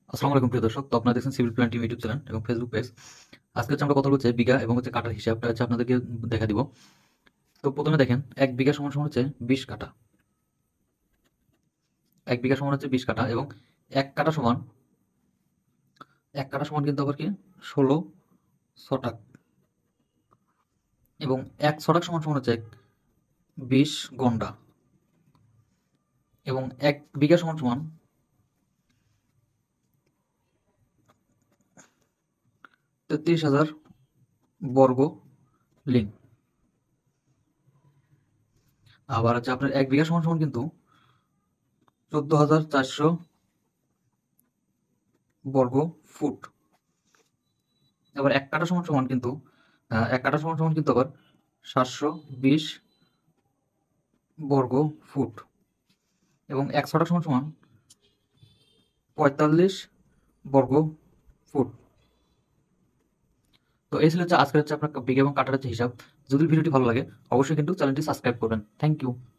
আসসালামু আলাইকুম প্রিয় দর্শক। তো আপনারা দেখছেন civil plan team YouTube channel এবং ফেসবুক পেজ। আজকে হচ্ছে আমরা কথা বলছি বিঘা এবং হচ্ছে কাটার হিসাবটা হচ্ছে আপনাদেরকে দেখা দিব। তো প্রথমে দেখেন 1 বিঘা সমান সমান হচ্ছে 20 কাঠা। 1 বিঘা সমান হচ্ছে 20 কাঠা এবং 1 কাঠা সমান 1 কাঠা সমান কিন্তু আবার কি 16 ছটাক এবং 1 ছটাক সমান সমান হচ্ছে 20 গন্ডা এবং 1 বিঘা সমান সমান 33,000 বর্গ লিং। আবার হচ্ছে আপনার 1 বিঘা সমান সমান কিন্তু 14,400 বর্গ ফুট। আবার 1 কাঠা সমান সমান কিন্তু আবার 720 বর্গ ফুট এবং 1 ছটাক সমান সমান 45 বর্গ ফুট। তো এই ছিল হচ্ছে আজকের হচ্ছে আপনার বিঘা এবং কাঠার হচ্ছে হিসাব। যদি ভিডিওটি ভালো লাগে অবশ্যই কিন্তু চ্যানেলটি সাবস্ক্রাইব করবেন। Thank you.